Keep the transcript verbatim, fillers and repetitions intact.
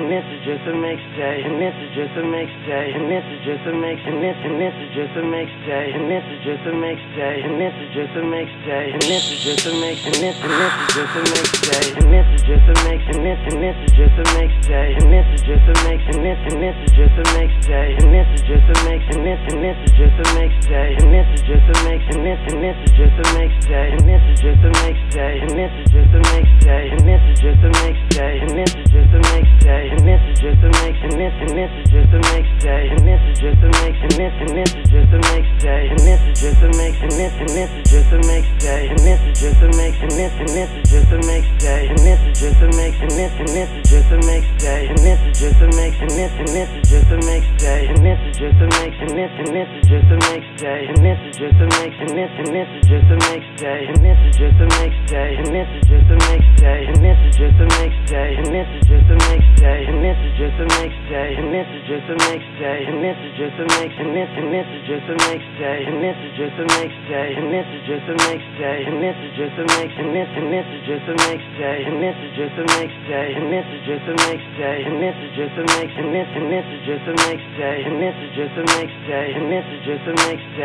and this is just a mixtape, and this is just a mixtape, and this is just a mix, and this and this is just a mixtape, and this is just a mixtape, and this is just a mixtape, and this is just a mix, and this and this is just a mixtape, and this is just a mix, and this and this is just a mixtape, and this is just a mix, and this and this is just a mixtape, and this is just a mix, and this and this is just a mixtape, and this is just a mix, and this and this is just a mixtape, and this is just a mixtape, and this is just a mixtape, and this is just a mixtape, and this is just a mixtape, and this is just a mix, and this and this is just a mixtape, and this is just a mix, and this and this is just a mixtape, and this is just a mix, and this and this is just a mixtape, and this is just a mix, and this and this is just a mixtape, and this is just a mix, and this and this is just a mixtape, and this is just a mix, and this and this is just a mixtape, and this is just a mix, and this and this is just a mixtape, and this is just a mix, and this and this is just a mixtape, and this is just a mixtape, and this is just a mixtape, and this is just a mixtape, and this is just a mixtape, and this is just a mixtape, and this is just a mixtape, and this is just a mix, and this and this is just a mixtape, and this is just a mixtape, and this is just a mixtape, and this is just a mix, and this and this is just a mixtape, and this is just a mixtape, and this is just a mixtape, and this is just a mix, and this and this is just a mixtape, and this is just a mixtape, and this is just a mixtape.